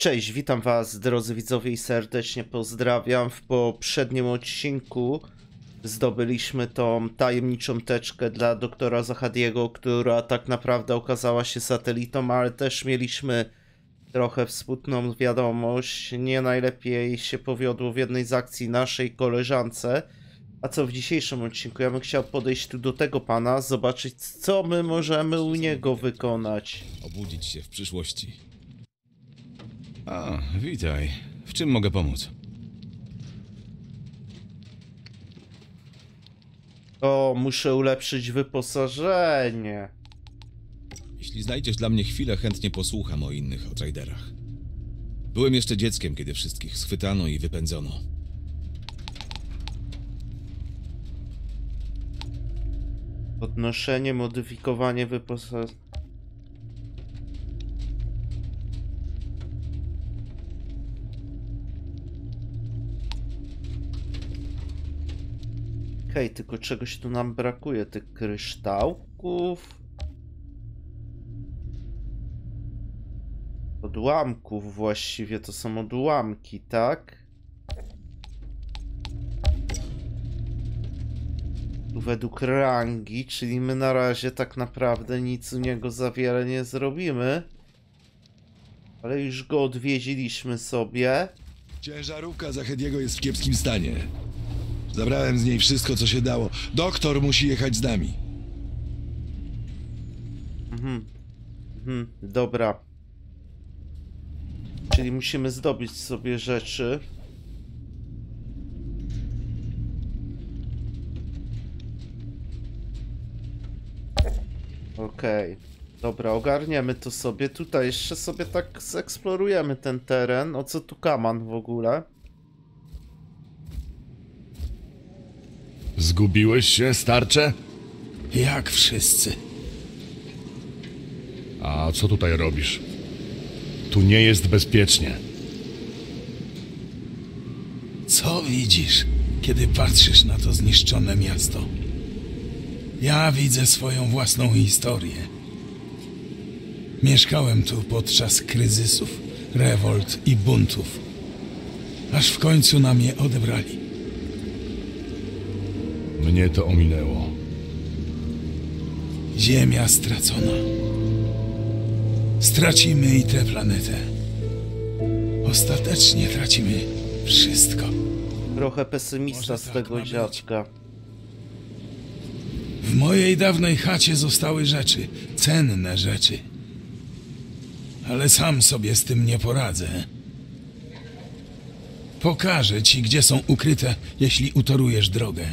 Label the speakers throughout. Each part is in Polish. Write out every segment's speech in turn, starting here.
Speaker 1: Cześć, witam was drodzy widzowie i serdecznie pozdrawiam. W poprzednim odcinku zdobyliśmy tą tajemniczą teczkę dla doktora Zahadiego, która tak naprawdę okazała się satelitą, ale też mieliśmy trochę smutną wiadomość. Nie najlepiej się powiodło w jednej z akcji naszej koleżance. A co w dzisiejszym odcinku? Ja bym chciał podejść tu do tego pana, zobaczyć co my możemy u niego wykonać.
Speaker 2: Obudzić się w przyszłości. A, witaj. W czym mogę pomóc?
Speaker 1: O, muszę ulepszyć wyposażenie.
Speaker 2: Jeśli znajdziesz dla mnie chwilę, chętnie posłucham o innych outriderach. Byłem jeszcze dzieckiem, kiedy wszystkich schwytano i wypędzono.
Speaker 1: Podnoszenie, modyfikowanie wyposażenia. Okej, tylko czegoś tu nam brakuje, tych kryształków. Odłamków właściwie, to są odłamki, tak? Tu według rangi, czyli my na razie tak naprawdę nic u niego za wiele nie zrobimy. Ale już go odwiedziliśmy sobie.
Speaker 3: Ciężarówka Zahediego jest w kiepskim stanie. Zabrałem z niej wszystko, co się dało. Doktor musi jechać z nami.
Speaker 1: Dobra. Czyli musimy zdobyć sobie rzeczy. Okej. Dobra, ogarniemy to sobie. Tutaj jeszcze sobie tak zeksplorujemy ten teren. O co tu kaman w ogóle?
Speaker 4: Zgubiłeś się, starcze?
Speaker 3: Jak wszyscy.
Speaker 4: A co tutaj robisz? Tu nie jest bezpiecznie.
Speaker 3: Co widzisz, kiedy patrzysz na to zniszczone miasto? Ja widzę swoją własną historię. Mieszkałem tu podczas kryzysów, rewolt i buntów. Aż w końcu na mnie odebrali.
Speaker 4: Mnie to ominęło.
Speaker 3: Ziemia stracona. Stracimy i tę planetę. Ostatecznie tracimy wszystko.
Speaker 1: Trochę pesymista
Speaker 3: Może
Speaker 1: z
Speaker 3: tak
Speaker 1: tego
Speaker 3: ma być.
Speaker 1: dziadka.
Speaker 3: W mojej dawnej chacie zostały rzeczy, cenne rzeczy. Ale sam sobie z tym nie poradzę. Pokażę ci, gdzie są ukryte, jeśli utorujesz drogę.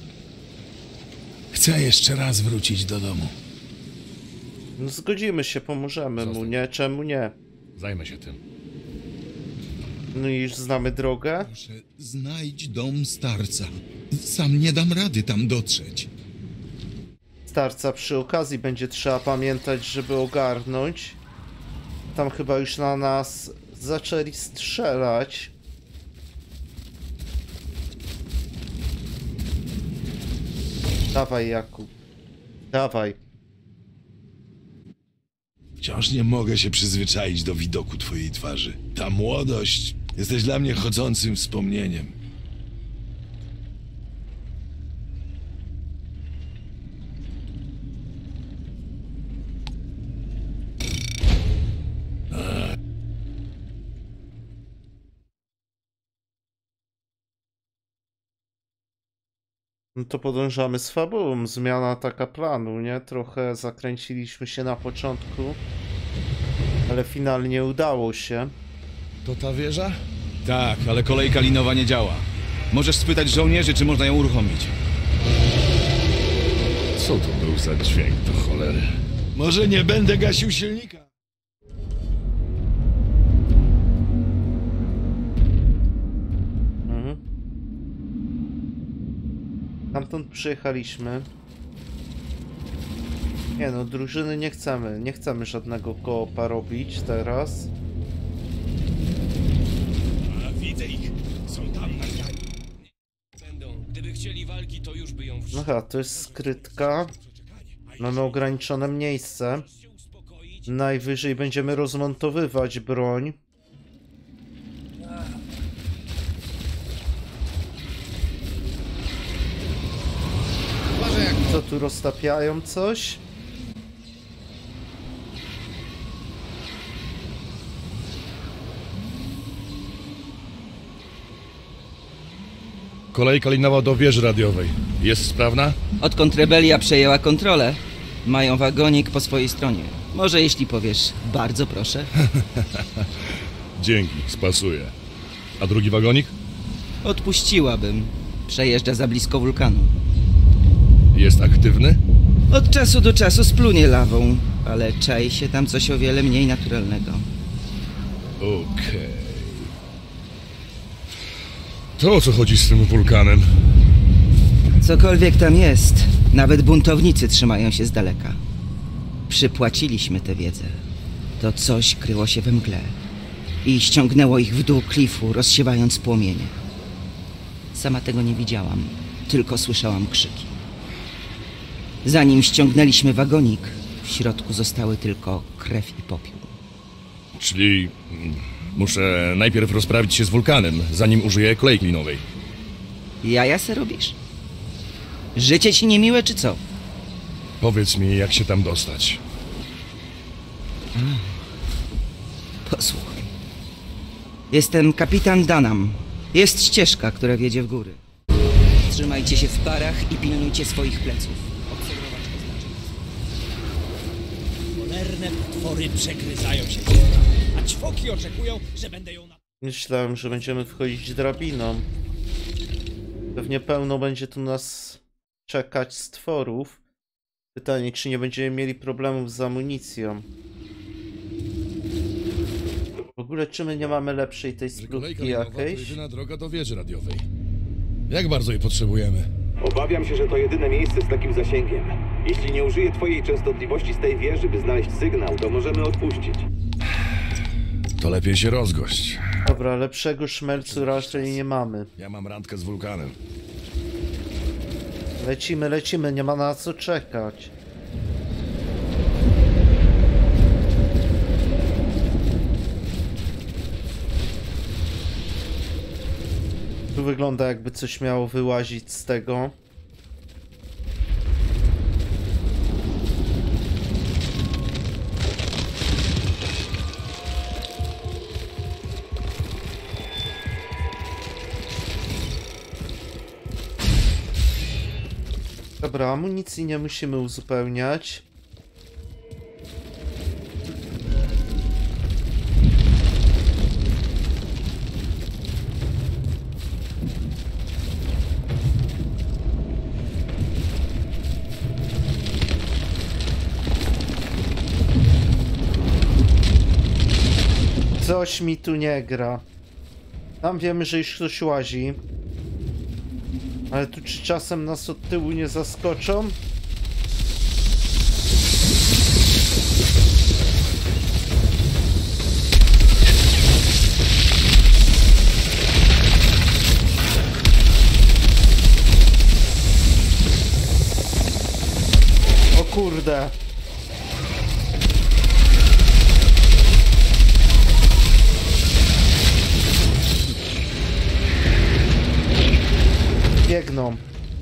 Speaker 3: Chcę jeszcze raz wrócić do domu.
Speaker 1: No zgodzimy się, pomożemy mu, nie? Czemu nie?
Speaker 4: Zajmę się tym.
Speaker 1: No i już znamy drogę.
Speaker 3: Proszę, znajdź dom starca. Sam nie dam rady tam dotrzeć.
Speaker 1: Starca przy okazji będzie trzeba pamiętać, żeby ogarnąć. Tam chyba już na nas zaczęli strzelać. Dawaj, Jakub. Dawaj.
Speaker 3: Wciąż nie mogę się przyzwyczaić do widoku twojej twarzy. Ta młodość. Jesteś dla mnie chodzącym wspomnieniem.
Speaker 1: No to podążamy z fabułą. Zmiana taka planu, nie? Trochę zakręciliśmy się na początku, ale finalnie udało się.
Speaker 4: To ta wieża?
Speaker 2: Tak, ale kolejka linowa nie działa. Możesz spytać żołnierzy, czy można ją uruchomić.
Speaker 4: Co to był za dźwięk do cholery?
Speaker 3: Może nie będę gasił silnika?
Speaker 1: Tamtąd przyjechaliśmy. Nie no, drużyny nie chcemy. Nie chcemy żadnego koopa robić teraz.
Speaker 5: A, widzę ich. Są tam na kraju. Będą. Gdyby chcieli walki, to już by ją
Speaker 1: No chyba, to jest skrytka. Mamy ograniczone miejsce. Najwyżej będziemy rozmontowywać broń. Co tu roztapiają coś?
Speaker 4: Kolejka linowa do wieży radiowej. Jest sprawna?
Speaker 6: Odkąd rebelia przejęła kontrolę, mają wagonik po swojej stronie. Może jeśli powiesz, bardzo proszę.
Speaker 4: Dzięki, spasuję. A drugi wagonik?
Speaker 6: Odpuściłabym. Przejeżdża za blisko wulkanu.
Speaker 4: Jest aktywny?
Speaker 6: Od czasu do czasu splunie lawą, ale czai się tam coś o wiele mniej naturalnego.
Speaker 4: Okej. To o co chodzi z tym wulkanem?
Speaker 6: Cokolwiek tam jest, nawet buntownicy trzymają się z daleka. Przypłaciliśmy tę wiedzę. To coś kryło się we mgle i ściągnęło ich w dół klifu, rozsiewając płomienie. Sama tego nie widziałam, tylko słyszałam krzyki. Zanim ściągnęliśmy wagonik, w środku zostały tylko krew i popiół.
Speaker 4: Czyli muszę najpierw rozprawić się z wulkanem, zanim użyję kolejki linowej.
Speaker 6: Jaja se robisz? Życie ci niemiłe, czy co?
Speaker 4: Powiedz mi, jak się tam dostać.
Speaker 6: Posłuchaj. Jestem kapitan Danam. Jest ścieżka, która wiedzie w góry. Trzymajcie się w parach i pilnujcie swoich pleców. Obserwować oznaczenia.
Speaker 5: Cholerne potwory przegryzają się, a ćwoki oczekują, że będę ją na...
Speaker 1: Myślałem, że będziemy wchodzić drabiną. Pewnie pełno będzie tu nas czekać stworów. Pytanie, czy nie będziemy mieli problemów z amunicją. W ogóle, czy my nie mamy lepszej tej
Speaker 4: Że kolejka
Speaker 1: splutki
Speaker 4: linowa to
Speaker 1: jakiejś?
Speaker 4: jedyna droga do wieży radiowej. Jak bardzo jej potrzebujemy?
Speaker 7: Obawiam się, że to jedyne miejsce z takim zasięgiem. Jeśli nie użyję twojej częstotliwości z tej wieży, by znaleźć sygnał, to możemy odpuścić.
Speaker 4: To lepiej się rozgość.
Speaker 1: Dobra, lepszego szmelcu raczej nie mamy.
Speaker 4: Ja mam randkę z wulkanem.
Speaker 1: Lecimy, lecimy, nie ma na co czekać. Tu wygląda, jakby coś miało wyłazić z tego. Dobra, amunicji nie musimy uzupełniać. Coś mi tu nie gra. Tam wiemy, że już ktoś łazi. Ale tu czy czasem nas od tyłu nie zaskoczą? O kurde. Biegną.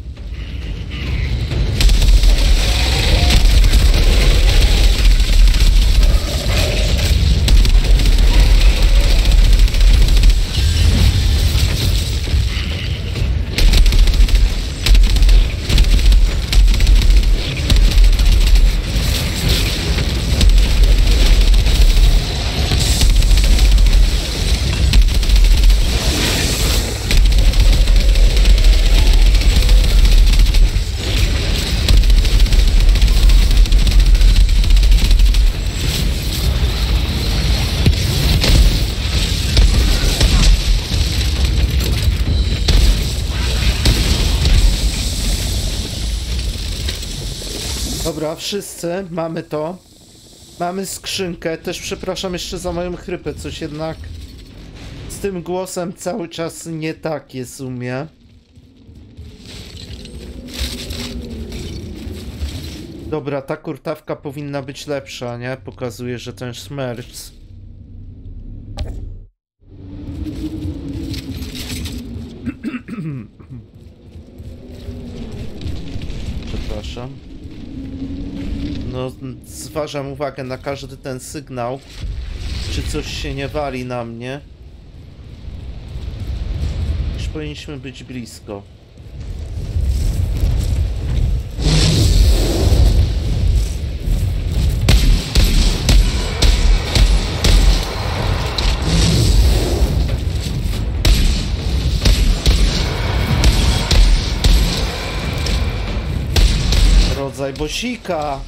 Speaker 1: Dobra, wszyscy mamy to. Mamy skrzynkę. Też przepraszam jeszcze za moją chrypę. Coś jednak z tym głosem cały czas nie tak jest u mnie. Dobra, ta kurtawka powinna być lepsza, nie? Pokazuje, że ten szmerc. Przepraszam. przepraszam. No, zważam uwagę na każdy ten sygnał. Czy coś się nie wali na mnie? Już powinniśmy być blisko. Rodzaj bosika.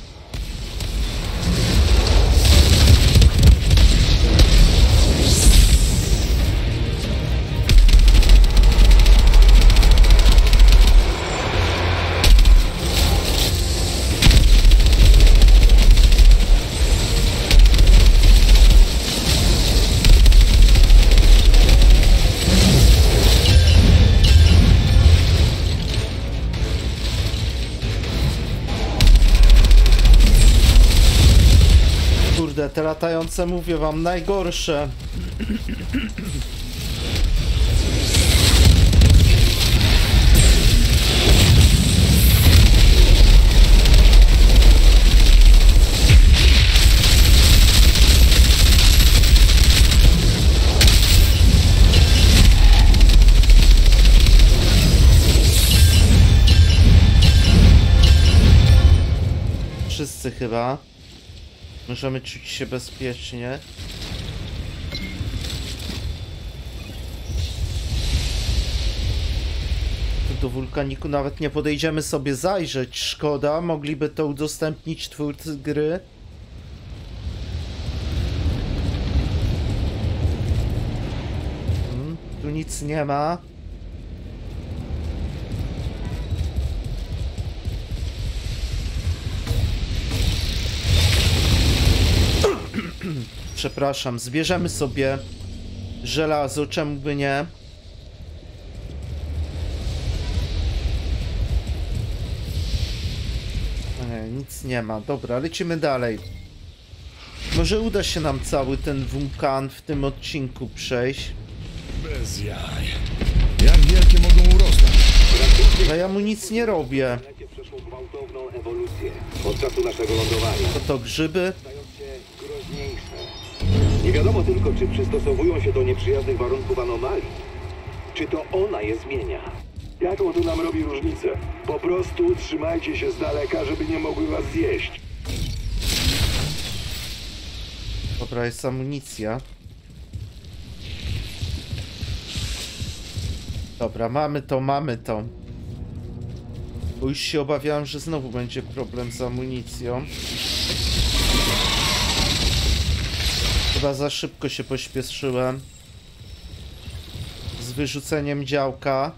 Speaker 1: Kurde, te latające, mówię wam, najgorsze. Wszyscy chyba. Możemy czuć się bezpiecznie. Tu do wulkaniku nawet nie podejdziemy sobie zajrzeć. Szkoda, mogliby to udostępnić twórcy gry. Tu nic nie ma. Przepraszam, zbierzemy sobie żelazo, czemu by nie? Nic nie ma. Dobra, lecimy dalej. Może uda się nam cały ten wulkan w tym odcinku przejść.
Speaker 4: Bez jaj. Jak wielkie mogą urosnąć?
Speaker 1: A ja mu nic nie robię.
Speaker 7: Przeszło gwałtowną ewolucję od czasu naszego lądowania.
Speaker 1: To grzyby?
Speaker 7: Stając się groźniejsze. Nie wiadomo tylko, czy przystosowują się do nieprzyjaznych warunków anomalii, czy to ona je zmienia.
Speaker 3: Jaką to nam robi różnicę? Po prostu trzymajcie się z daleka, żeby nie mogły was zjeść.
Speaker 1: Dobra, jest amunicja. Dobra, mamy to, mamy to. Bo już się obawiałem, że znowu będzie problem z amunicją. Chyba za szybko się pośpieszyłem z wyrzuceniem działka.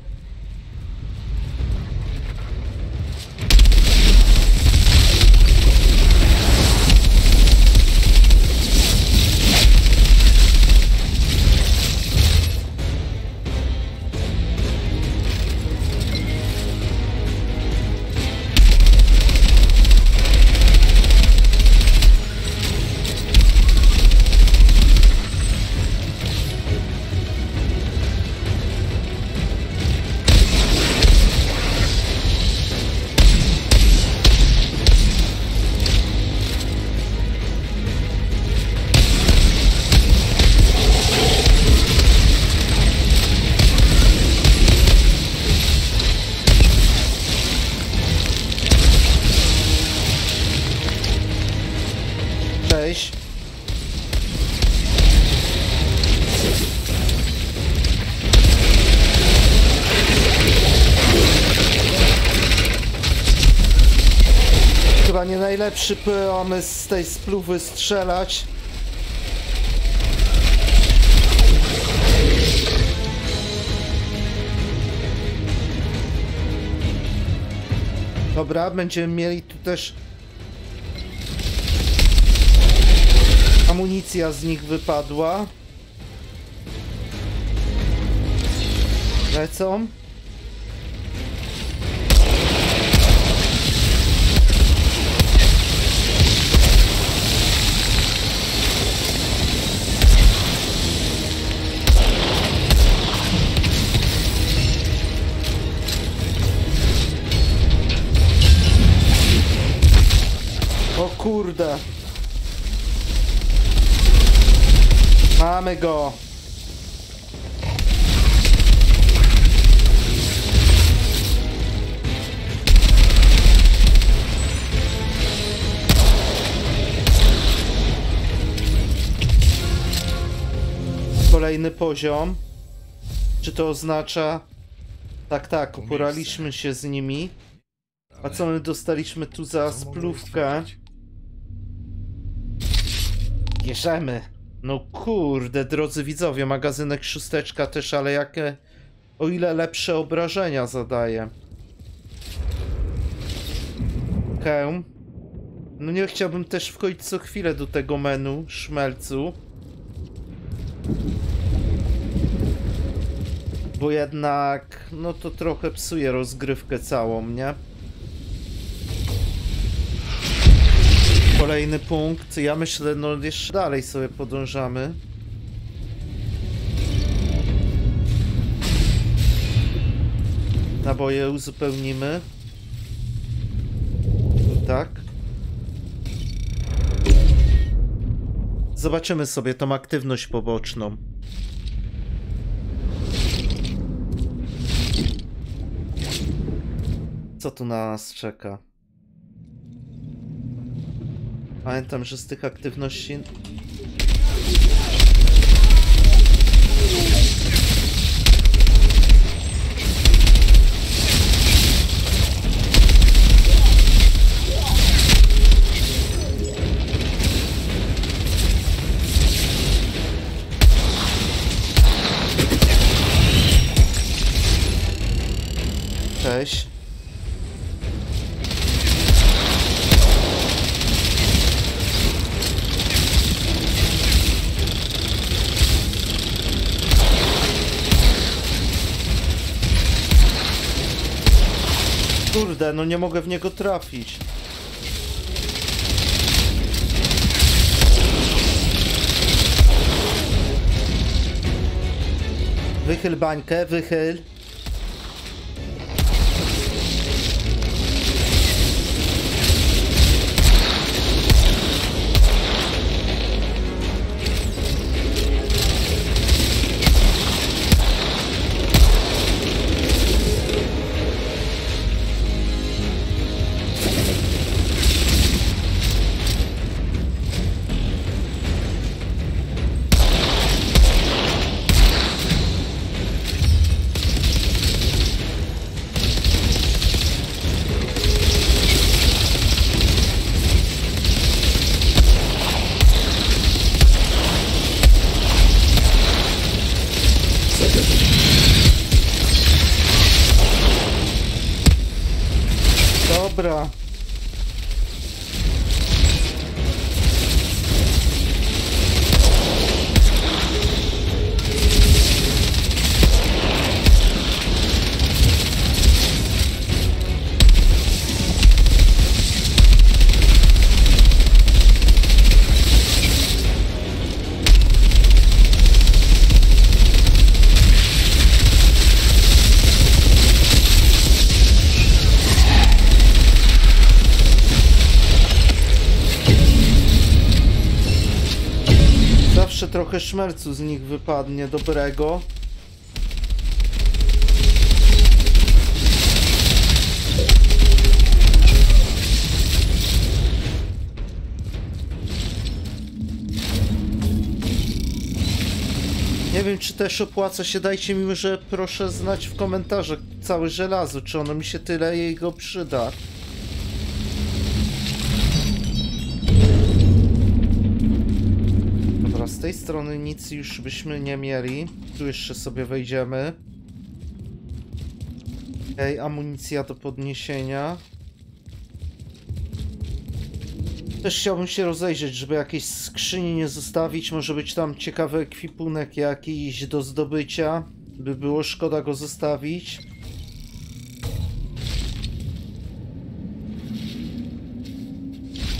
Speaker 1: Cześć. Chyba nie najlepszy pomysł z tej spluwy strzelać. Dobra, będziemy mieli tu też... Amunicja z nich wypadła. Lecą. kurde. Mamy go. Kolejny poziom. Czy to oznacza... Tak, uporaliśmy się z nimi. A co my dostaliśmy tu za splówkę? Bierzemy. No kurde, drodzy widzowie, magazynek 6 też, ale jakie... O ile lepsze obrażenia zadaje. Hełm. No nie chciałbym też wchodzić co chwilę do tego menu, szmelcu. Bo jednak, no to trochę psuje rozgrywkę całą, nie? Kolejny punkt. Ja myślę, no jeszcze dalej sobie podążamy. Naboje uzupełnimy. Tak. Zobaczymy sobie tą aktywność poboczną. Co tu na nas czeka? Pamiętam, że z tych aktywności... Cześć. Kurde, no nie mogę w niego trafić. Wychyl bańkę, wychyl. Dobra. Zawsze trochę szmercu z nich wypadnie dobrego. Nie wiem, czy też opłaca się, dajcie mi, że proszę znać w komentarzach całe żelazo, czy ono mi się tyle jego przyda. Dobra, z tej strony nic już byśmy nie mieli. Tu jeszcze sobie wejdziemy. Okej, amunicja do podniesienia. Też chciałbym się rozejrzeć, żeby jakieś skrzyni nie zostawić. Może być tam ciekawy ekwipunek jakiś do zdobycia. By było szkoda go zostawić.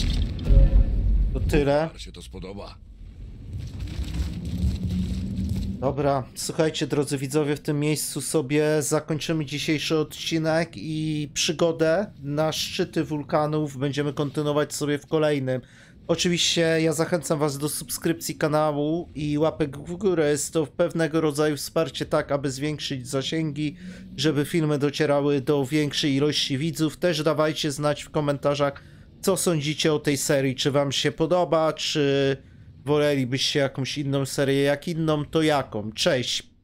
Speaker 1: To tyle.
Speaker 4: Się to spodoba.
Speaker 1: Dobra, słuchajcie drodzy widzowie, w tym miejscu sobie zakończymy dzisiejszy odcinek i przygodę na szczyty wulkanów będziemy kontynuować sobie w kolejnym. Oczywiście ja zachęcam was do subskrypcji kanału i łapek w górę, jest to pewnego rodzaju wsparcie tak, aby zwiększyć zasięgi, żeby filmy docierały do większej ilości widzów. Też dawajcie znać w komentarzach, co sądzicie o tej serii, czy wam się podoba, czy wolelibyście jakąś inną serię, jak inną, to jaką. Cześć!